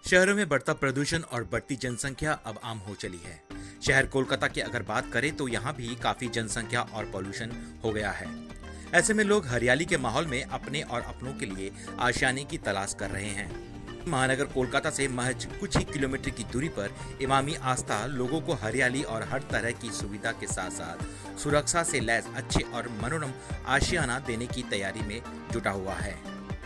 शहरों में बढ़ता प्रदूषण और बढ़ती जनसंख्या अब आम हो चली है। शहर कोलकाता की अगर बात करें तो यहाँ भी काफी जनसंख्या और पॉल्यूशन हो गया है। ऐसे में लोग हरियाली के माहौल में अपने और अपनों के लिए आशियाने की तलाश कर रहे हैं। महानगर कोलकाता से महज कुछ ही किलोमीटर की दूरी पर इमामी आस्था लोगों को हरियाली और हर तरह की सुविधा के साथ साथ सुरक्षा से लैस अच्छे और मनोरम आशियाना देने की तैयारी में जुटा हुआ है,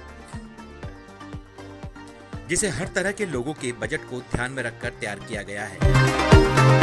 जिसे हर तरह के लोगों के बजट को ध्यान में रखकर तैयार किया गया है।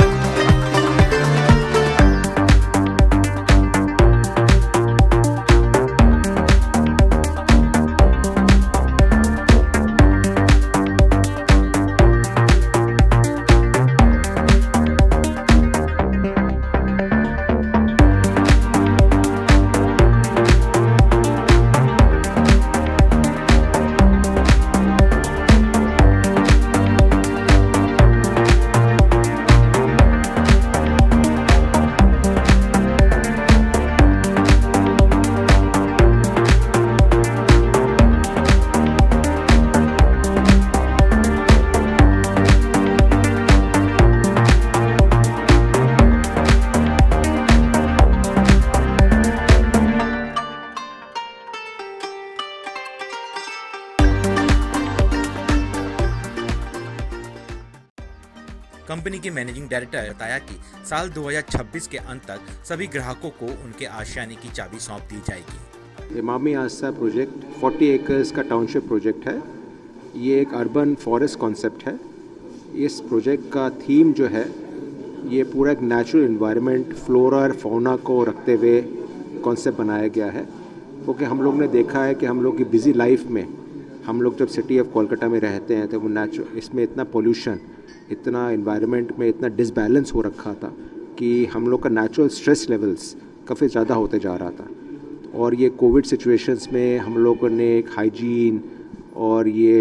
कंपनी के मैनेजिंग डायरेक्टर ने बताया कि साल 2026 के अंत तक सभी ग्राहकों को उनके आशियाने की चाबी सौंप दी जाएगी। इमामी आस्था प्रोजेक्ट 40 एकर्स का टाउनशिप प्रोजेक्ट है। ये एक अर्बन फॉरेस्ट कॉन्सेप्ट है। इस प्रोजेक्ट का थीम जो है ये पूरा एक नेचुरल एनवायरनमेंट, फ्लोरा और फौना को रखते हुए कॉन्सेप्ट बनाया गया है। क्योंकि हम लोग ने देखा है कि हम लोग की बिजी लाइफ में हम लोग जब सिटी ऑफ कोलकाता में रहते हैं तो वो नेचुरल इसमें इतना पोल्यूशन, इतना एनवायरनमेंट में इतना डिसबैलेंस हो रखा था कि हम लोग का नेचुरल स्ट्रेस लेवल्स काफ़ी ज़्यादा होते जा रहा था। और ये कोविड सिचुएशंस में हम लोगों ने एक हाइजीन और ये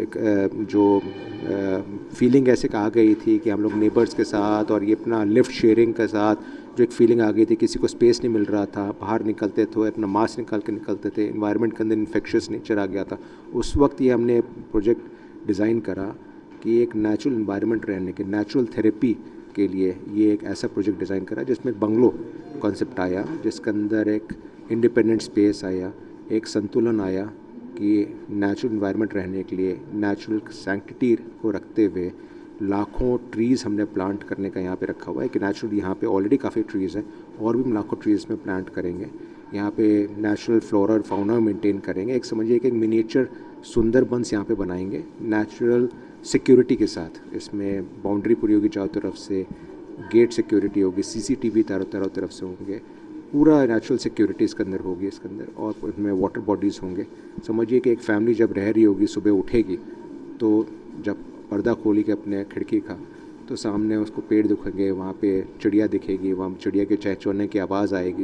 जो फीलिंग ऐसे आ गई थी कि हम लोग नेबर्स के साथ और ये अपना लिफ्ट शेयरिंग के साथ जो एक फीलिंग आ गई थी, किसी को स्पेस नहीं मिल रहा था, बाहर निकलते थे अपना मास्क निकाल के निकलते थे, एनवायरनमेंट के अंदर इन्फेक्शियस नेचर आ गया था। उस वक्त ये हमने प्रोजेक्ट डिज़ाइन करा कि एक नेचुरल एनवायरनमेंट रहने के, नेचुरल थेरेपी के लिए ये एक ऐसा प्रोजेक्ट डिज़ाइन करा जिसमें बंगलो कॉन्सेप्ट आया, जिसके अंदर एक इंडिपेंडेंट स्पेस आया, एक संतुलन आया कि नेचुरल एनवायरनमेंट रहने के लिए नेचुरल सैंक्टिटी को रखते हुए लाखों ट्रीज़ हमने प्लांट करने का यहाँ पे रखा हुआ है कि नेचुरल यहाँ पे ऑलरेडी काफ़ी ट्रीज़ हैं और भी हम लाखों ट्रीज़ में प्लांट करेंगे। यहाँ पे नेचुरल फ्लोरा और फाउना मेंटेन करेंगे। एक समझिए कि एक मिनिएचर सुंदरबंस यहाँ पे बनाएंगे नेचुरल सिक्योरिटी के साथ। इसमें बाउंड्री पूरी होगी, चारों तरफ से गेट सिक्योरिटी होगी, CCTV चारों तरफ से होंगे, पूरा नेचुरल सिक्योरिटी इसके अंदर होगी इसके अंदर। और इसमें वाटर बॉडीज़ होंगे। समझिए कि एक फैमिली जब रह रही होगी, सुबह उठेगी तो जब पर्दा खोली के अपने खिड़की का तो सामने उसको पेड़ दिखेंगे, वहाँ पे चिड़िया दिखेगी, वहाँ चिड़िया के चहचहाने की आवाज़ आएगी,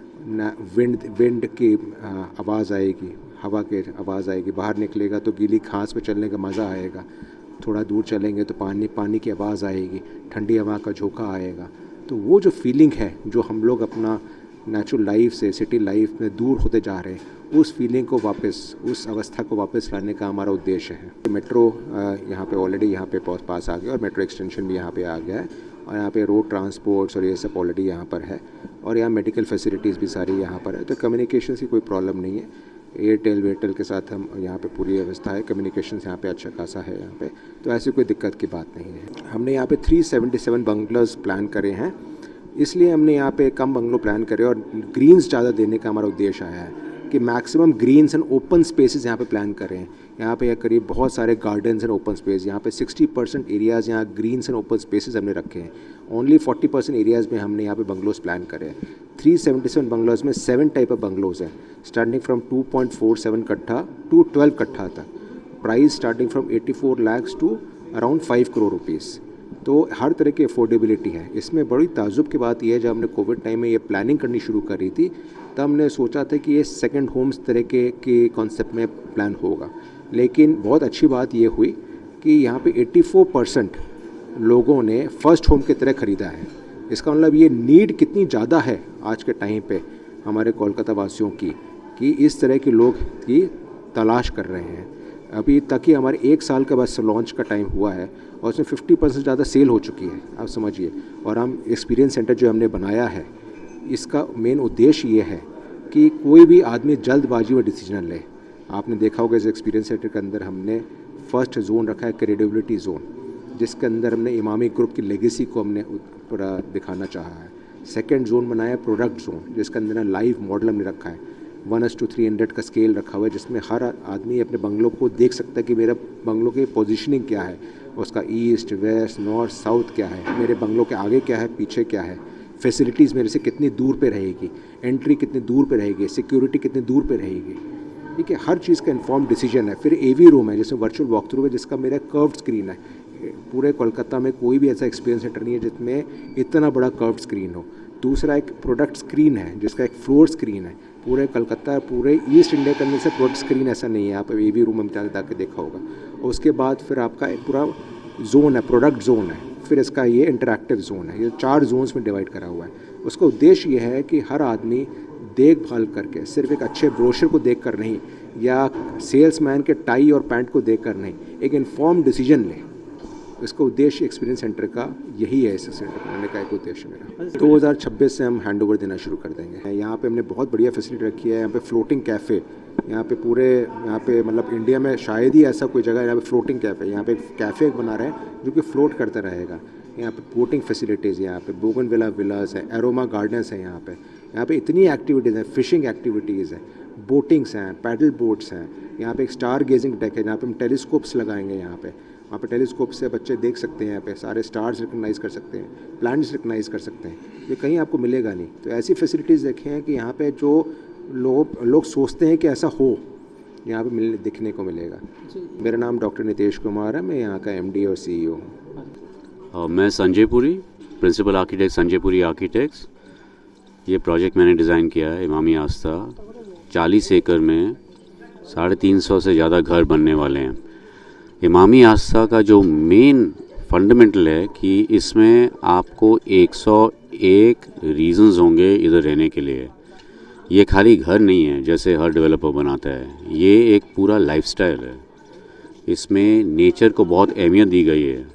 विंड की आवाज़ आएगी, हवा के आवाज़ आएगी। बाहर निकलेगा तो गीली घास पे चलने का मज़ा आएगा, थोड़ा दूर चलेंगे तो पानी की आवाज़ आएगी, ठंडी हवा का झोंका आएगा। तो वो जो फीलिंग है जो हम लोग अपना नेचुरल लाइफ से सिटी लाइफ में दूर होते जा रहे हैं, उस फीलिंग को वापस, उस अवस्था को वापस लाने का हमारा उद्देश्य है। मेट्रो यहाँ पे ऑलरेडी यहाँ पे पास आ गया और मेट्रो एक्सटेंशन भी यहाँ पे आ गया है और यहाँ पे रोड ट्रांसपोर्ट्स और ये सब ऑलरेडी यहाँ पर है और यहाँ मेडिकल फैसिलिटीज़ भी सारी यहाँ पर है। तो कम्युनिकेशन की कोई प्रॉब्लम नहीं है। एयरटेल के साथ हम यहाँ पे पूरी व्यवस्था है, कम्युनिकेशन यहाँ पे अच्छा खासा है यहाँ पे, तो ऐसी कोई दिक्कत की बात नहीं है। हमने यहाँ पे 377 बंगलोज प्लान करे हैं, इसलिए हमने यहाँ पे कम बंगलो प्लान करे और ग्रीन्स ज़्यादा देने का हमारा उद्देश्य आया है कि maximum greens and open spaces यहाँ पे प्लान करें। यहाँ पे करीब बहुत सारे गार्डन्स एंड ओपन स्पेस, यहाँ पे 60% एरियाज़ यहाँ ग्रीन्स एंड ओपन स्पेसेस हमने रखे हैं। ओनली 40% एरियाज़ में हमने यहाँ पे बंगलोज प्लान करे हैं। 377 बंगलोज में 7 टाइप ऑफ बंगलोज हैं, स्टार्टिंग फ्रॉम 2.47 कट्ठा टू 12 कट्ठा तक। Price starting from 84 lakhs to around 5 crore rupees. तो हर तरह की अफोर्डेबिलिटी है। इसमें बड़ी ताजुब की बात यह है, जब हमने कोविड टाइम में ये प्लानिंग करनी शुरू करी थी तब हमने सोचा था कि ये सेकंड होम्स तरह के कॉन्सेप्ट में प्लान होगा, लेकिन बहुत अच्छी बात ये हुई कि यहाँ पे 84% लोगों ने फर्स्ट होम की तरह ख़रीदा है। इसका मतलब ये नीड कितनी ज़्यादा है आज के टाइम पे हमारे कोलकाता वासियों की कि इस तरह के लोग की तलाश कर रहे हैं। अभी तक ही हमारे 1 साल का बस लॉन्च का टाइम हुआ है और उसमें 50% ज़्यादा सेल हो चुकी है, आप समझिए। और हम एक्सपीरियंस सेंटर जो हमने बनाया है, इसका मेन उद्देश्य ये है कि कोई भी आदमी जल्दबाजी में डिसीजन ले। आपने देखा होगा इस एक्सपीरियंस सेंटर के अंदर हमने फर्स्ट जोन रखा है क्रेडिबिलिटी जोन, जिसके अंदर हमने इमामी ग्रुप की लेगेसी को हमने पूरा दिखाना चाहा है। सेकंड जोन बनाया प्रोडक्ट जोन, जिसके अंदर लाइव मॉडल हमने रखा है, 1:300 का स्केल रखा हुआ है, जिसमें हर आदमी अपने बंगलों को देख सकता है कि मेरा बंगलों की पोजीशनिंग क्या है, उसका ईस्ट वेस्ट नॉर्थ साउथ क्या है, मेरे बंगलों के आगे क्या है पीछे क्या है, फैसिलिटीज़ मेरे से कितनी दूर पे रहेगी, एंट्री कितनी दूर पे रहेगी, सिक्योरिटी कितनी दूर पे रहेगी, ठीक है। हर चीज़ का इन्फॉर्म डिसीजन है। फिर AV रूम है जिसमें वर्चुअल वॉक थ्रू है, जिसका मेरा कर्व्ड स्क्रीन है। पूरे कोलकाता में कोई भी ऐसा एक्सपीरियंस सेंटर नहीं है जिसमें इतना बड़ा कर्व्ड स्क्रीन हो। दूसरा एक प्रोडक्ट स्क्रीन है जिसका एक फ्लोर स्क्रीन है। पूरे कलकत्ता पूरे ईस्ट इंडिया के अंदर से प्रोडक्ट स्क्रीन ऐसा नहीं है, आप AV रूम में जाके देखा होगा। और उसके बाद फिर आपका एक पूरा जोन है, प्रोडक्ट जोन है, फिर इसका ये इंटरैक्टिव जोन है। ये 4 जोन्स में डिवाइड करा हुआ है। उसका उद्देश्य ये है कि हर आदमी देखभाल करके, सिर्फ एक अच्छे ब्रोशर को देखकर नहीं या सेल्समैन के टाई और पैंट को देखकर नहीं, एक इन्फॉर्म डिसीजन ले। इसका उद्देश्य एक्सपीरियंस सेंटर का यही है। इस सेंटर बनाने का एक उद्देश्य मेरा 2026 से हम हैंडओवर देना शुरू कर देंगे। यहाँ पे हमने बहुत बढ़िया फैसिलिटी रखी है। यहाँ पे फ्लोटिंग कैफ़े, यहाँ पे पूरे यहाँ पे मतलब इंडिया में शायद ही ऐसा कोई जगह है यहाँ पे फ्लोटिंग कैफ़े। यहाँ पे एक कैफ़े बना रहे हैं जो कि फ्लोट करता रहेगा। यहाँ पे बोटिंग फैसिलिटीज़, यहाँ पे बोगनविला विलास है, एरोमा गार्डन्स है। यहाँ पे इतनी एक्टिविटीज़ हैं, फिशिंग एक्टिविटीज़ हैं, बोटिंग्स हैं, पैडल बोट्स हैं। यहाँ पे एक स्टार गेजिंग डेक है जहाँ पे हम टेलीस्कोप्स लगाएंगे। वहाँ पे टेलीस्कोप से बच्चे देख सकते हैं, यहाँ पे सारे स्टार्स रिकग्नाइज़ कर सकते हैं, प्लैनेट्स रिकग्नाइज़ कर सकते हैं। ये कहीं आपको मिलेगा नहीं। तो ऐसी फैसिलिटीज़ देखें हैं कि यहाँ पे जो लोग सोचते हैं कि ऐसा हो, यहाँ पे दिखने को मिलेगा। मेरा नाम डॉक्टर नितेश कुमार है, मैं यहाँ का MD और CEO हूँ। मैं Sanjay Puri, principal architect Sanjay Puri architects. ये प्रोजेक्ट मैंने डिज़ाइन किया है इमामी आस्था। 40 एकड़ में 350 से ज़्यादा घर बनने वाले हैं। इमामी आस्था का जो मेन फंडामेंटल है कि इसमें आपको 101 रीज़न्स होंगे इधर रहने के लिए। ये खाली घर नहीं है जैसे हर डेवलपर बनाता है, ये एक पूरा लाइफस्टाइल है। इसमें नेचर को बहुत अहमियत दी गई है।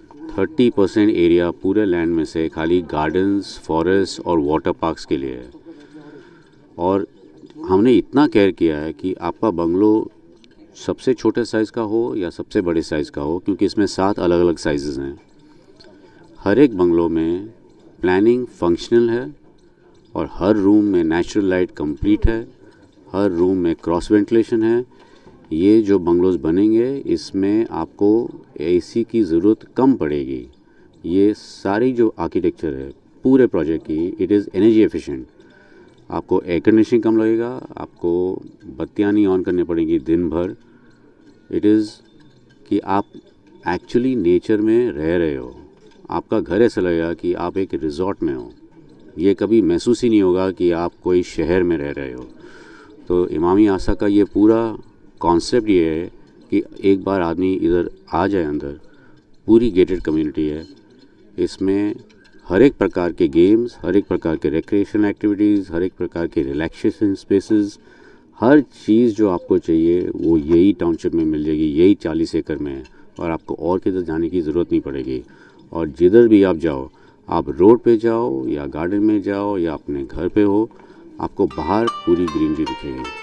30% एरिया पूरे लैंड में से खाली गार्डन्स, फॉरेस्ट और वाटर पार्क्स के लिए है। और हमने इतना केयर किया है कि आपका बंगलो सबसे छोटे साइज़ का हो या सबसे बड़े साइज़ का हो, क्योंकि इसमें 7 अलग अलग साइज़ हैं। हर एक बंगलो में प्लानिंग फंक्शनल है और हर रूम में नेचुरल लाइट कंप्लीट है, हर रूम में क्रॉस वेंटिलेशन है। ये जो बंगलोज बनेंगे इसमें आपको AC की ज़रूरत कम पड़ेगी। ये सारी जो आर्किटेक्चर है पूरे प्रोजेक्ट की, इट इज़ एनर्जी एफिशिएंट। आपको एयर कंडीशनिंग कम लगेगा, आपको बत्तियाँ नहीं ऑन करनी पड़ेंगी दिन भर। इट इज़ कि आप एक्चुअली नेचर में रह रहे हो। आपका घर ऐसा लगेगा कि आप एक रिजॉर्ट में हो। ये कभी महसूस ही नहीं होगा कि आप कोई शहर में रह रहे हो। तो इमामी आस्था का ये पूरा कॉन्सेप्ट ये है कि एक बार आदमी इधर आ जाए अंदर, पूरी गेटेड कम्युनिटी है। इसमें हर एक प्रकार के गेम्स, हर एक प्रकार के रिक्रिएशन एक्टिविटीज़, हर एक प्रकार के रिलैक्सेशन स्पेसेस, हर चीज़ जो आपको चाहिए वो यही टाउनशिप में मिल जाएगी। यही 40 एकड़ में है और आपको और किधर जाने की ज़रूरत नहीं पड़ेगी। और जिधर भी आप जाओ, आप रोड पे जाओ या गार्डन में जाओ या अपने घर पे हो, आपको बाहर पूरी ग्रीनरी दिखेगी।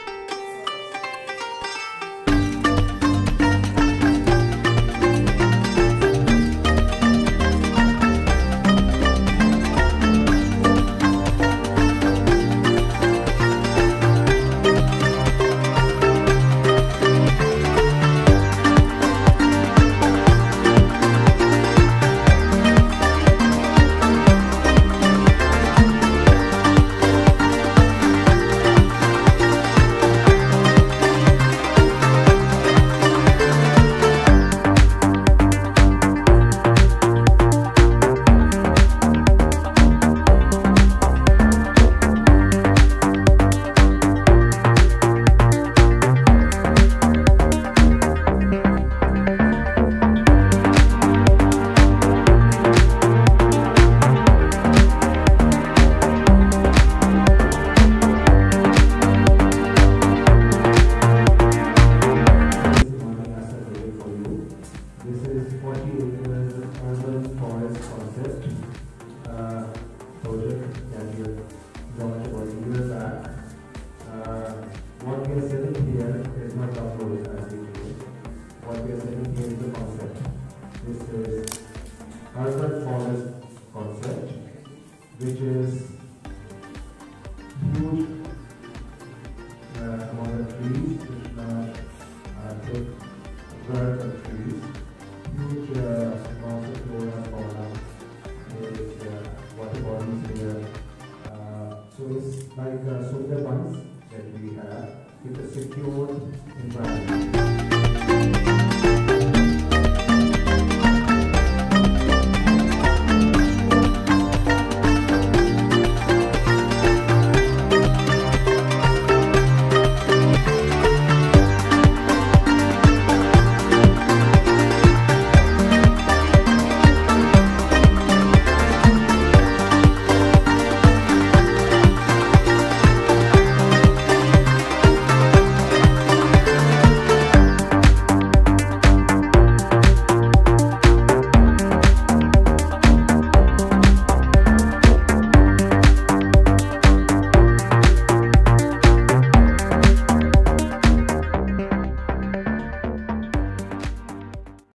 you hear the concept. This is urban forest concept, which is huge amount of trees, which are thick birds of trees, huge amounts of flora and fauna, is water bodies here. So it's like Sundarbans that we have with a secure environment.